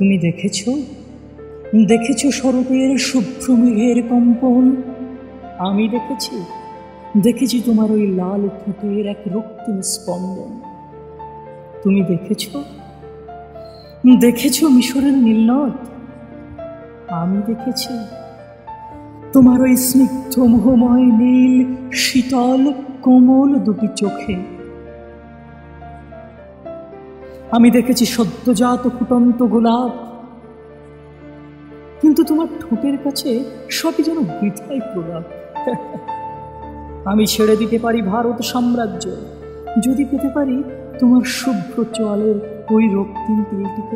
তুমি দেখেছো শরতের শুভ্র মেঘের কম্পন? আমি দেখেছি তোমার ওই লাল ঠোঁটের এক রক্তিম স্পন্দন। তুমি দেখেছো মিশরের নীলনদ? আমি দেখেছি তোমার ওই স্নিগ্ধ মোহময় নীল শীতল কোমল দুটি চোখে। আমি দেখেছি সদ্যজাত ফুটন্ত গোলাপ, কিন্তু তোমার ঠোঁটের কাছে সবই যেন বৃথাই প্রলাপ। আমি ছেড়ে দিতে পারি ভারত সাম্রাজ্য, যদি পেতে পারি তোমার শুভ্র চোয়ালের ওই রক্তিম তিলটিকে।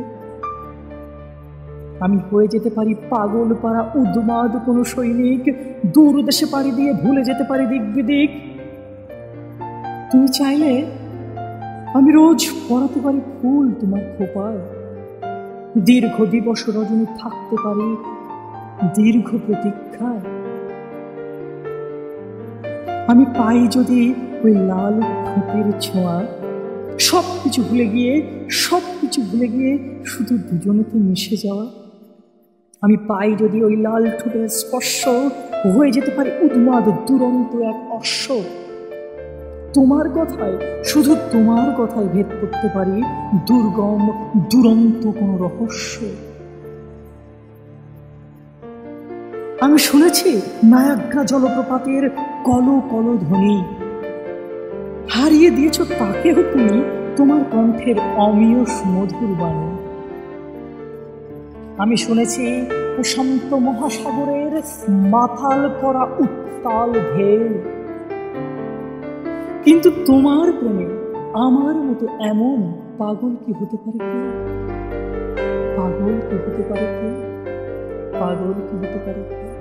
আমি হয়ে যেতে পারি পাগল পাড়া উন্মাদ কোনো সৈনিক, দূর দেশে পাড়ি দিয়ে ভুলে যেতে পারি দিক বিদিক। তুমি চাইলে আমি রোজ পড়াতে পারি ফুল তোমার খোপায়, দীর্ঘ দিবস রজনী থাকতে পারি দীর্ঘ প্রতীক্ষায়। আমি পাই যদি ওই লাল ঠোঁটের ছোঁয়া, সবকিছু ভুলে গিয়ে শুধু দুজনেতে মিশে যাওয়া। আমি পাই যদি ওই লাল ঠোঁটের স্পর্শ, হয়ে যেতে পারি উন্মাদ দুরন্ত এক অশ্ব। তোমার কথায়, শুধু তোমার কথায় ভেদ করতে পারি দুর্গম দুরন্ত কোন রহস্য। আমি শুনেছি নায়াগ্রা জলপ্রপাতের কল কল ধ্বনি, হারিয়ে দিয়েছ তাকেও তুমি তোমার কণ্ঠের অমিয় সুমধুর বাণী। আমি শুনেছি প্রশান্ত মহাসাগরের মাথাল করা উত্তাল ঢেউ, কিন্তু তোমার প্রেমে আমার মতো এমন পাগল কি হতে পারে কেউ? পাগল কি হতে পারে কেউ?